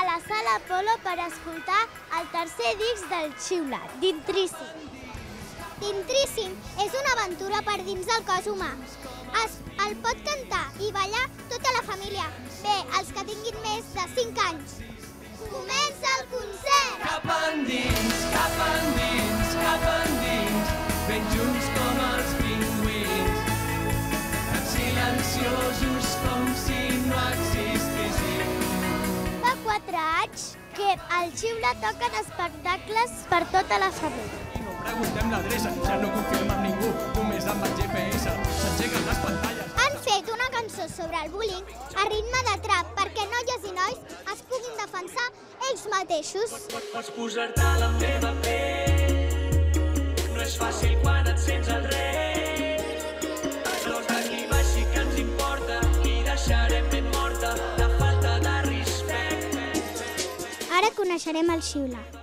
a la Sala Apolo per escoltar el tercer disc del Xiulat, Dintríssim. Dintríssim és una aventura per dins del cos humà. El pot cantar i ballar tota la família. Bé, els que tinguin més de 5 anys. Comença el concert! Cap endins, cap endins, cap endins, ben junts com els pingüins, tan silenciosos com si no existíssim. Fa 4 anys que el Xiulat toquen espectacles per tota la família. No preguntem l'adreça, ja no confiem en ningú, només amb el GPS s'engeguen les pantalles. Han fet una cançó sobre el bullying a ritme de trap perquè noies i nois es puguin defensar ells mateixos. Pots posar-te a la meva pell, no és fàcil quan et sents el rei. Sols d'aquí baix sí que ens importa i deixarem ben morta la falta de respecte. Ara coneixerem el Xiulat.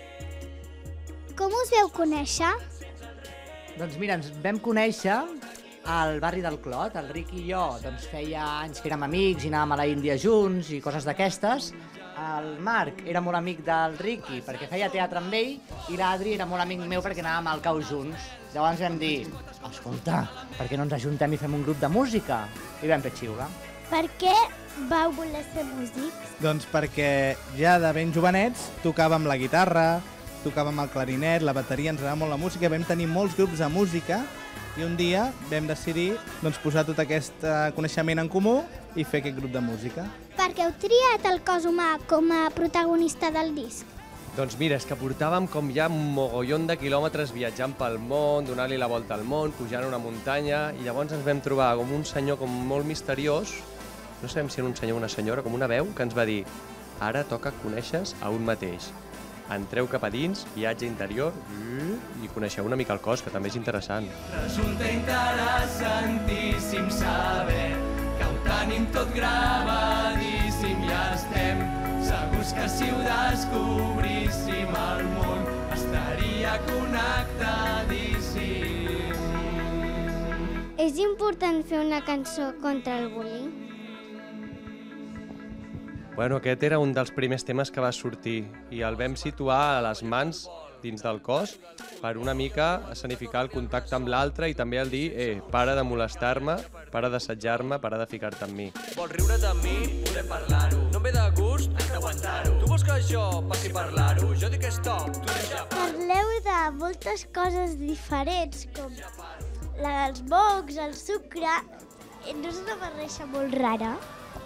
Com us veu conèixer? Doncs mira, ens vam conèixer al barri del Clot. El Riqui i jo doncs, feia anys que érem amics i anàvem a la Índia junts i coses d'aquestes. El Marc era molt amic del Riqui perquè feia teatre amb ell i l'Adri era molt amic meu perquè anàvem al cau junts. Llavors vam dir, escolta, per què no ens ajuntem i fem un grup de música? I vam fer Xiulat. Per què vau voler ser músics? Doncs perquè ja de ben jovenets tocàvem la guitarra, tocàvem el clarinet, la bateria, ens agradava molt la música, vam tenir molts grups de música i un dia vam decidir posar tot aquest coneixement en comú i fer aquest grup de música. Per què heu triat el cos humà com a protagonista del disc? Doncs mira, és que portàvem com ja un mogollon de quilòmetres viatjant pel món, donant-li la volta al món, pujant una muntanya, i llavors ens vam trobar com un senyor com molt misteriós, no sabem si era un senyor o una senyora, com una veu, que ens va dir ara toca conèixer a un mateix. Entreu cap a dins, viatge interior, i coneixeu una mica el cos, que també és interessant. Resulta interessantíssim saber que ho tenim tot gravadíssim i estem segurs que si ho descobríssim el món estaria connectadíssim. És important fer una cançó contra el bullying? Bueno, aquest era un dels primers temes que va sortir i el vam situar a les mans dins del cos per una mica escenificar el contacte amb l'altre i també el dir para de molestar-me, para d'assetjar-me, para de ficar-te en mi. Vols riure de mi? Podem parlar-ho. No em ve de gust? Has d'aguantar-ho. Tu vols que jo passi a parlar-ho? Jo dic stop, tu dius ja. Parleu de moltes coses diferents, com la dels mocs, el sucre. No és una barreja molt rara?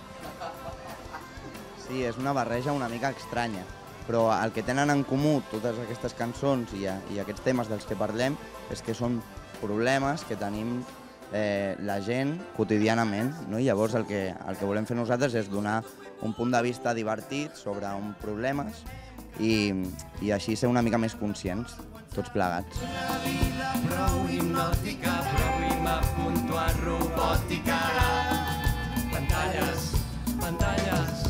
Sí, és una barreja una mica estranya, però el que tenen en comú totes aquestes cançons i aquests temes dels que parlem és que són problemes que tenim la gent quotidianament, no? I llavors el que volem fer nosaltres és donar un punt de vista divertit sobre uns problemes i així ser una mica més conscients, tots plegats. Una vida prou hipnòtica, prou m'apunto a robòtica. Pantalles, pantalles.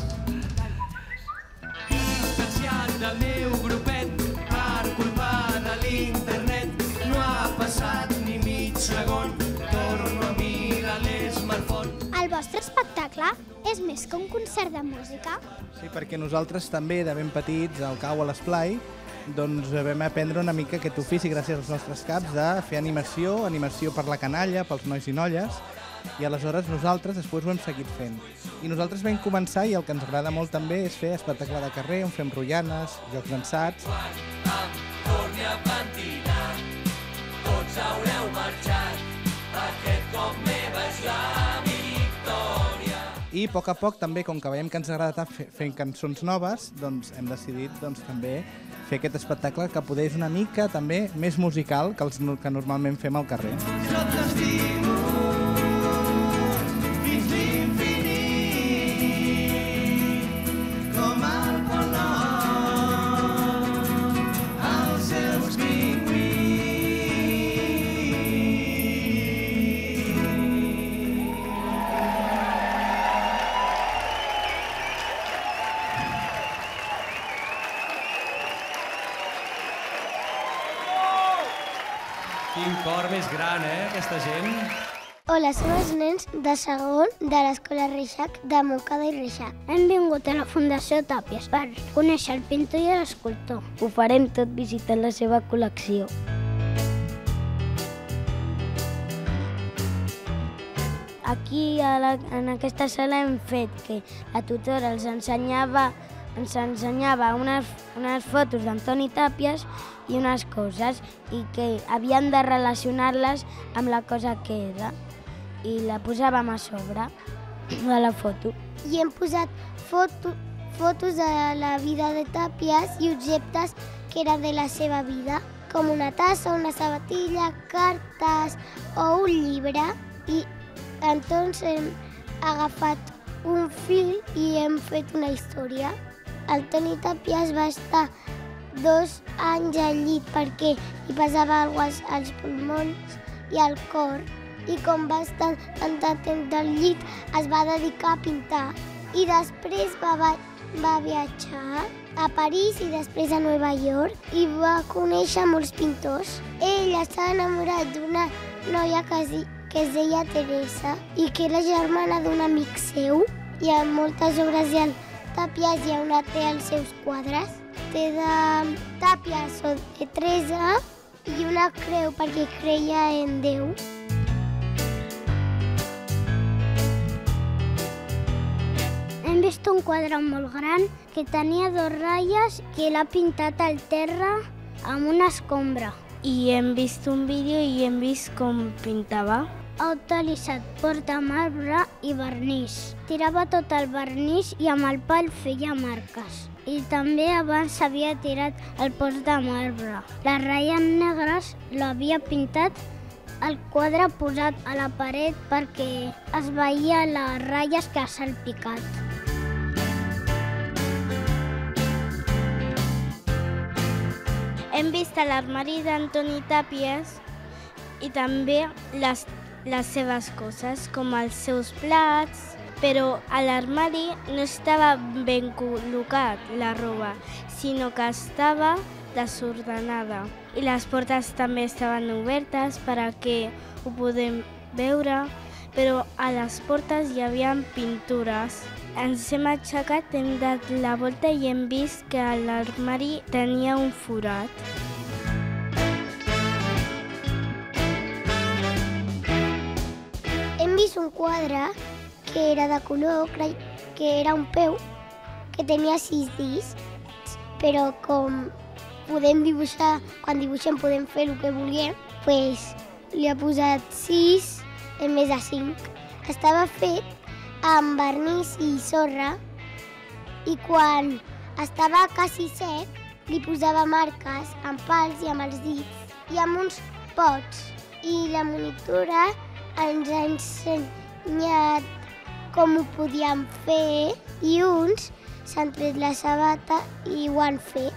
Distanciat del meu grupet per culpa de l'internet. No ha passat ni mig segon, torno a mirar l'smartphone. El vostre espectacle és més que un concert de música? Sí, perquè nosaltres també, de ben petits, al cau a l'esplai, doncs vam aprendre una mica aquest ofici gràcies als nostres caps de fer animació, animació per la canalla, pels nois i noies, i aleshores nosaltres després ho hem seguit fent. I nosaltres vam començar, i el que ens agrada molt també és fer espectacle de carrer, on fem rotllanes, jocs d'ansats. Quan em torni a pentinar, tots haureu marxat, aquest cop meva és la victòria. I a poc també, com que veiem que ens agrada tant fent cançons noves, doncs hem decidit també fer aquest espectacle que poder és una mica també més musical que els que normalment fem al carrer. Jo t'estimo fins l'infinit, com el Pol Nord, els seus pingüins. Quin cor més gran, aquesta gent. Hola, som els nens de segon de l'Escola Reixac de Montcada i Reixac. Hem vingut a la Fundació Tàpies per conèixer el pintor i l'escultor. Ho farem tot visitant la seva col·lecció. Aquí, en aquesta sala, hem fet que la tutora ens ensenyava unes fotos d'Antoni Tàpies i unes coses i que havien de relacionar-les amb la cosa que era i la posàvem a sobre de la foto. I hem posat fotos de la vida de Tàpies i objectes que eren de la seva vida, com una tassa, una sabatilla, cartes o un llibre. I entonces hem agafat un fil i hem fet una història. Antoni Tàpies va estar 2 anys al llit perquè li passava alguna cosa als pulmons i al cor. I com va estar tant temps al llit, es va dedicar a pintar. I després va viatjar a París i després a Nova York i va conèixer molts pintors. Ell estava enamorat d'una noia que es deia Teresa i que era germana d'un amic seu. Hi ha moltes obres i el Tàpies hi ha una té als seus quadres. Té de Tàpies o de Teresa i una creu perquè creia en Déu. Hem vist un quadre molt gran que tenia 2 ratlles que l'ha pintat al terra amb una escombra. I hem vist un vídeo i hem vist com pintava. Ha utilitzat pols de marbre i vernís. Tirava tot el vernís i amb el pal feia marques. I també abans havia tirat el pols de marbre. Les ratlles negres l'havia pintat el quadre posat a la paret perquè es veia les ratlles que ha salpicat. Hem vist l'armari d'Antoni Tàpies i també les seves coses, com els seus plats, però a l'armari no estava ben col·locat la roba, sinó que estava desordenada. I les portes també estaven obertes perquè ho podem veure, però a les portes hi havia pintures. Ens hem aixecat, hem dat la volta i hem vist que l'armari tenia un forat. Hem vist un quadre que era de color, que era un peu, que tenia 6 dits, però com podem dibuixar, quan dibuixem podem fer el que vulguem, doncs li ha posat 6 en més de 5. Estava fet amb vernís i sorra i quan estava quasi sec li posava marques amb pals i amb els dits i amb uns pots. I la monitora ens ha ensenyat com ho podíem fer i uns s'han tret la sabata i ho han fet.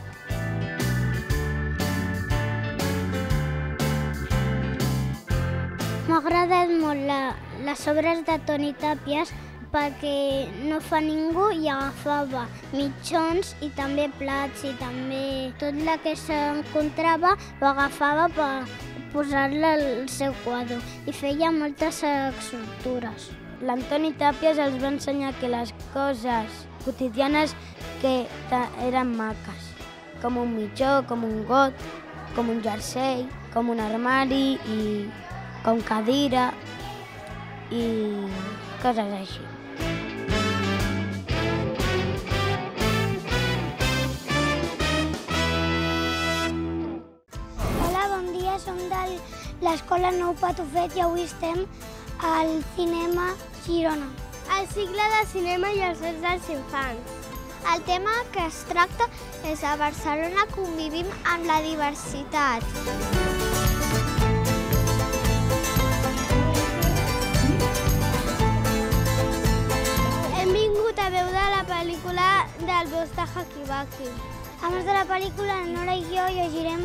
M'ha agradat molt les obres de Toni Tàpies perquè no fa ningú i agafava mitjons i també plats i també tot el que s'encontrava ho agafava per posar-la al seu quadre i feia moltes escultures. L'Antoni Tàpies els va ensenyar que les coses quotidianes que eren maques, com un mitjó, com un got, com un jersei, com un armari i com cadira i coses així. Hola, bon dia, som de l'Escola Nou Patufet i avui estem al Cinema Girona. El cicle de cinema i els drets dels infants. El tema que es tracta és a Barcelona convivim amb la diversitat. Hem vingut a veure la pel·lícula del Bosc de Hakibaki. Abans de la pel·lícula, Nora i jo llegirem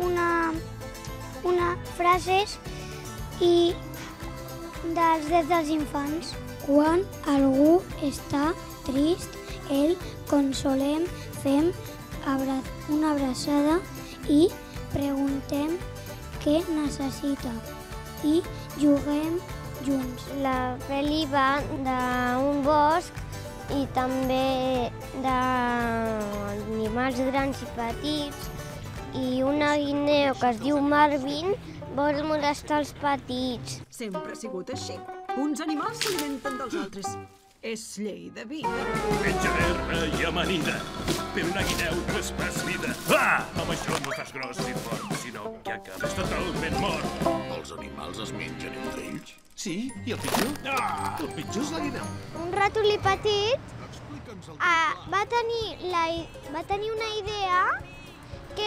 una frases i dels drets dels infants. Quan algú està trist, el consolem, fem una abraçada i preguntem què necessita i juguem junts. La pel·li va d'un bosc i també d'animals grans i petits, i una guineu que es diu Marvin vol molestar els petits. Sempre ha sigut així. Uns animals s'alimenten dels altres. És llei de vida. Menja herba i amanida, però una guineu no és pas vida. Ah! Amb això no fas gros i fort, sinó que acabes totalment mort. Els animals es mengen entre ells? Sí, i el pitjor? Ah! El pitjor és la guineu. Un ratolí petit va tenir una idea que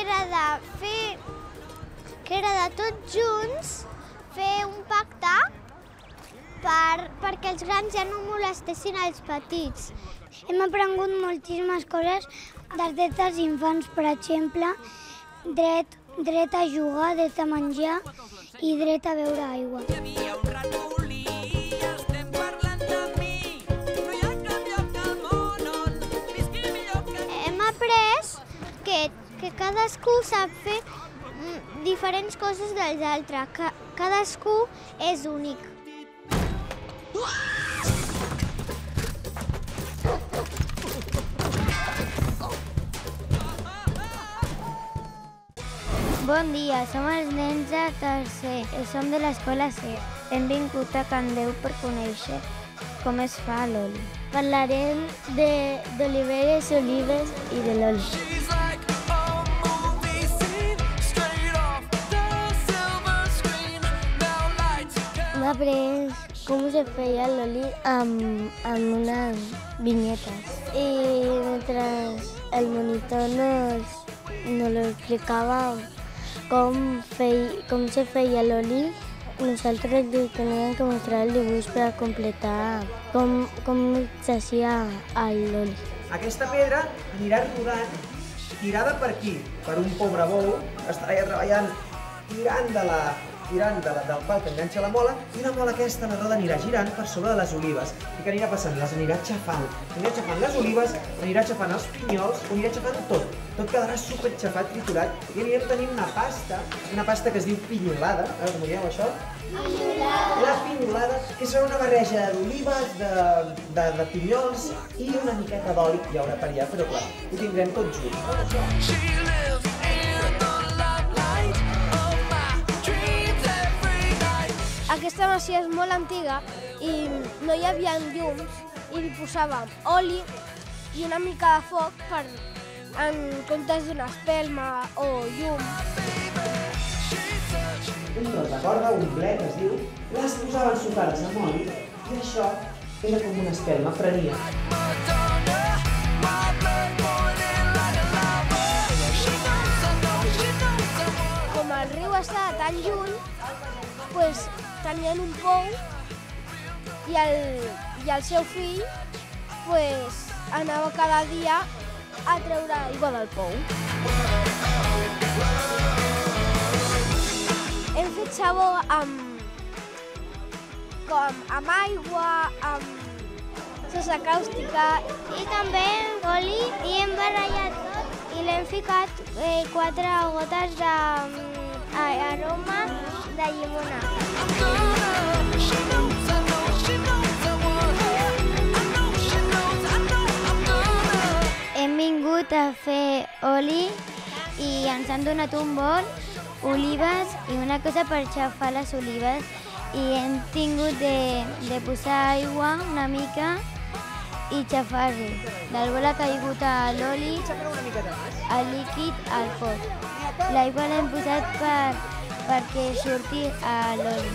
era de tots junts fer un pacte perquè els grans ja no molestessin els petits. Hem aprengut moltíssimes coses dels drets dels infants, per exemple, dret a jugar, dret a menjar i dret a beure aigua. Hi havia un ratolí, estem parlant de mi. No hi ha cap lloc del món on visqui millor que... Hem après que cadascú sap fer diferents coses dels altres. Cadascú és únic. Bon dia, som els nens de tercer. Som de l'escola C. Hem vingut a Can Déu per conèixer com es fa l'oli. Parlarem d'oliveres, olives i de l'oli. Hem après com se feia l'oli amb unes vinyetes. I mentre el monitor nos lo explicava com se feia l'oli, nosaltres li teníem que mostrar el dibuix per completar com s'hacía l'oli. Aquesta pedra anirà rodant, tirada per aquí, per un pobre bou, estarà ja treballant tirant del pal que enganxa la mola, i la mola aquesta, la roda, anirà girant per sobre de les olives. I què anirà passant? Les anirà aixafant. Anirà aixafant les olives, anirà aixafant els pinyols, ho anirà aixafant tot. Tot quedarà superxafat, triturat, i anirem tenint una pasta que es diu pinyolada. A veure, com ho dieu, això? La pinyolada, que serà una barreja d'olives, de pinyols i una miqueta d'oli. Hi haurà per allà, però clar, ho tindrem tot junt. Aquesta masia és molt antiga i no hi havia llums i hi posàvem oli i una mica de foc en comptes d'una espelma o llum. Un tros de corda, un ble, que es diu, les posaven sucades amb oli i això era com una espelma, prenia. Com el riu estava tan lluny, tenien un pou i el seu fill anava cada dia a treure aigua del pou. Hem fet sabó amb aigua, amb sosa càustica i també amb oli, i hem barallat tot i l'hem ficat 4 gotes d'aroma de llimona. Hem vingut a fer oli i ens han donat un bol, olives i una cosa per aixafar les olives, i hem tingut de posar aigua una mica i xafar-ho. Del bol ha caigut l'oli, el líquid al pot. L'aigua l'hem posat perquè surti l'oli.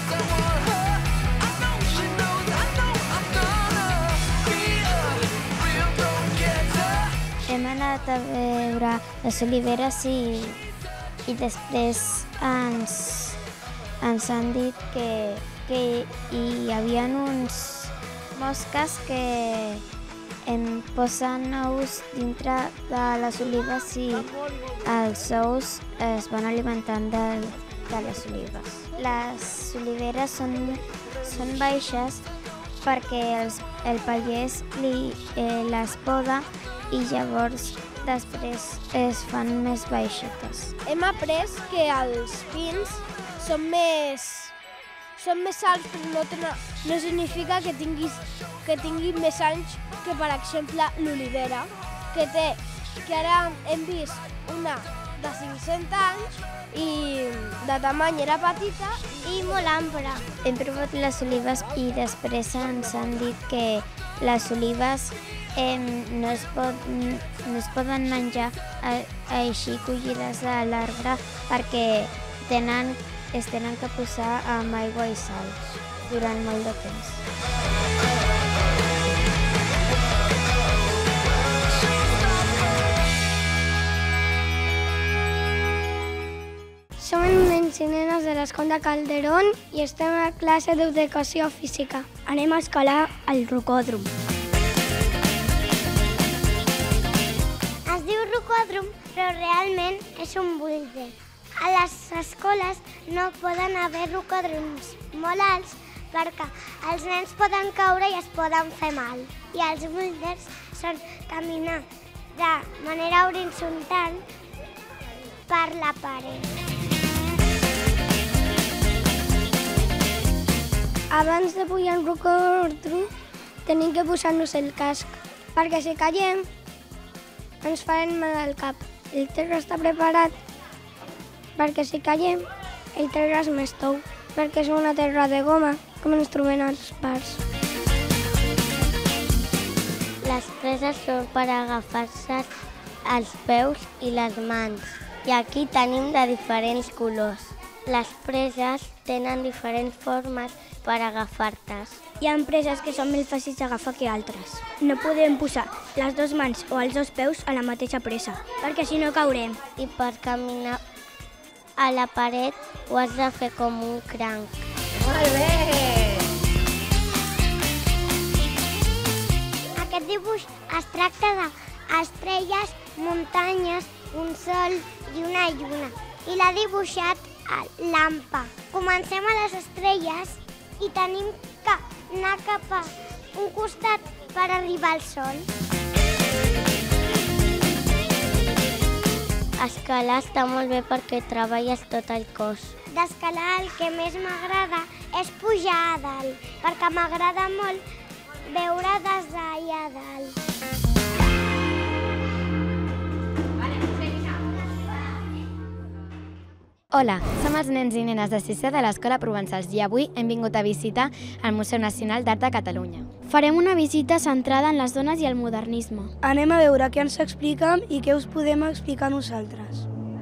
Hem anat a veure les oliveres i després ens han dit que hi havia uns mosques que posen ous dintre de les olives i els ous es van alimentant de les olives. Les oliveres són baixes perquè el pagès les poda i llavors després es fan més baixetes. Hem après que els pins són més són més alts, però no significa que tinguin més anys que, per exemple, l'olivera, que ara hem vist una de 500 anys i de tamany era petita i molt ampla. Hem provat les olives i després ens han dit que les olives no es poden menjar així collides a l'arbre perquè es tenen que posar amb aigua i sal durant molt de temps. Som nens i nenes de l'Escola de Calderón i estem a classe d'educació física. Anem a escalar al rocòdrom. Es diu rocòdrom, però realment és un búlder. A les escoles no poden haver rocòdroms molt alts perquè els nens poden caure i es poden fer mal. I els búlders són caminar de manera horitzontal per la paret. Abans de pujar en rocòdrom tenim que posar-nos el casc, perquè si caiem ens farem mal al cap. El terra està preparat perquè si caiem el terra és més tou, perquè és una terra de goma, com ens trobem als parcs. Les preses són per agafar-se els peus i les mans, i aquí tenim de diferents colors. Les preses tenen diferents formes per agafar-te's. Hi ha preses que són més fàcils d'agafar que altres. No podem posar les dues mans o els dos peus a la mateixa presa, perquè si no caurem. I per caminar a la paret ho has de fer com un cranc. Molt bé! Aquest dibuix es tracta d'estrelles, muntanyes, un sol i una lluna. I l'ha dibuixat l'Ampa. Comencem a les estrelles i tenim que anar cap a un costat per arribar al sol. Escalar està molt bé perquè treballes tot el cos. D'escalar el que més m'agrada és pujar a dalt, perquè m'agrada molt veure des d'allà a dalt. Hola, som els nens i nenes de 6è de l'Escola Provençals i avui hem vingut a visitar el Museu Nacional d'Art de Catalunya. Farem una visita centrada en les dones i el modernisme. Anem a veure què ens expliquen i què us podem explicar nosaltres.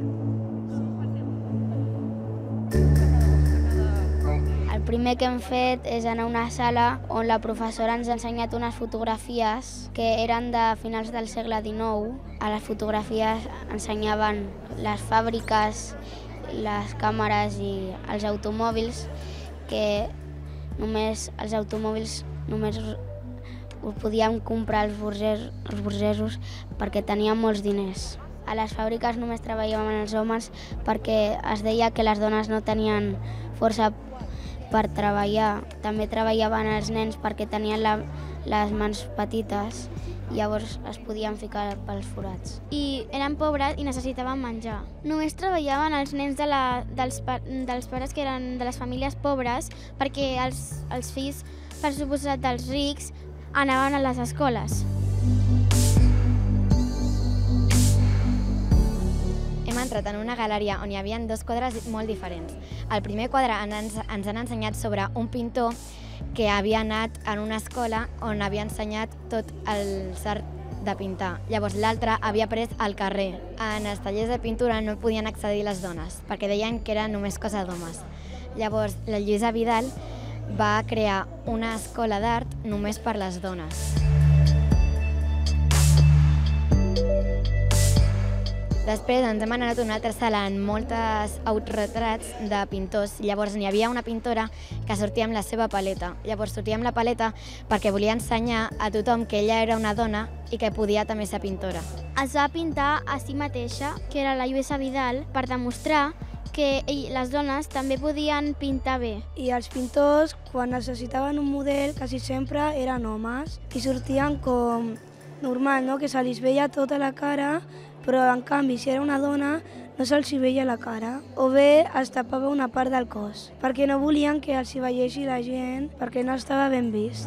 El primer que hem fet és anar a una sala on la professora ens ha ensenyat unes fotografies que eren de finals del segle XIX. A les fotografies ensenyaven les fàbriques, les càmeres i els automòbils, que els automòbils només ho podíem comprar els burgesos perquè tenien molts diners. A les fàbriques només treballaven els homes perquè es deia que les dones no tenien força per treballar. També treballaven els nens perquè tenien les mans petites, llavors es podien ficar pels forats. I eren pobres i necessitaven menjar. Només treballaven els nens dels pares que eren de les famílies pobres perquè els fills, per suposat dels rics, anaven a les escoles. Hem entrat en una galeria on hi havia dos quadres molt diferents. Al primer quadre ens han ensenyat sobre un pintor que havia anat en una escola on havia ensenyat tot l'art de pintar. Llavors l'altre havia après al carrer. En els tallers de pintura no podien accedir les dones, perquè deien que era només cosa d'homes. Llavors la Lluïsa Vidal va crear una escola d'art només per les dones. Després ens hem anat a una altra sala amb moltes autorretrats de pintors. Llavors n'hi havia una pintora que sortia amb la seva paleta. Llavors sortia amb la paleta perquè volia ensenyar a tothom que ella era una dona i que podia també ser pintora. Es va pintar a si mateixa, que era la Lluïsa Vidal, per demostrar que les dones també podien pintar bé. I els pintors, quan necessitaven un model, quasi sempre eren homes i sortien com normal, no? Que se li veia tota la cara, però en canvi si era una dona no se'ls veia la cara, o bé es tapava una part del cos, perquè no volien que els hi veiessi la gent, perquè no estava ben vist.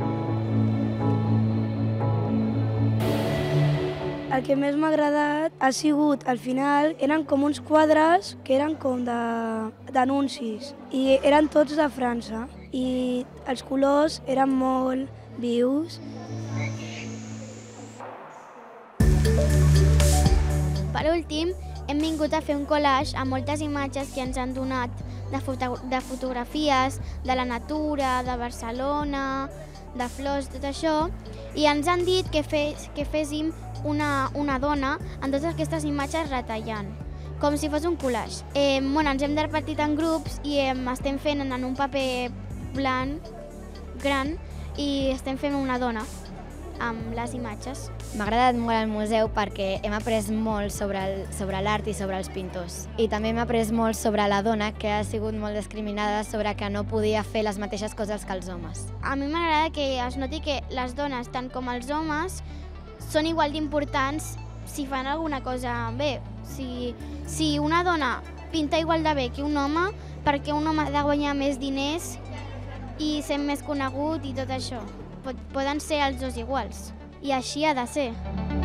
El que més m'ha agradat ha sigut, al final, eren com uns quadres que eren com d'anuncis i eren tots de França i els colors eren molt vius. Per últim, hem vingut a fer un collage amb moltes imatges que ens han donat de fotografies de la natura, de Barcelona, de flors, tot això, i ens han dit que féssim una dona amb totes aquestes imatges retallant, com si fos un collage. Ens hem repartit en grups i estem fent en un paper blanc gran i estem fent una dona amb les imatges. M'ha agradat molt el museu perquè hem après molt sobre l'art i sobre els pintors. I també hem après molt sobre la dona, que ha sigut molt discriminada, sobre que no podia fer les mateixes coses que els homes. A mi m'agrada que es noti que les dones, tant com els homes, són igual d'importants si fan alguna cosa bé. Si una dona pinta igual de bé que un home, perquè un home ha de guanyar més diners i ser més conegut i tot això. Poden ser els dos iguals. I així ha de ser.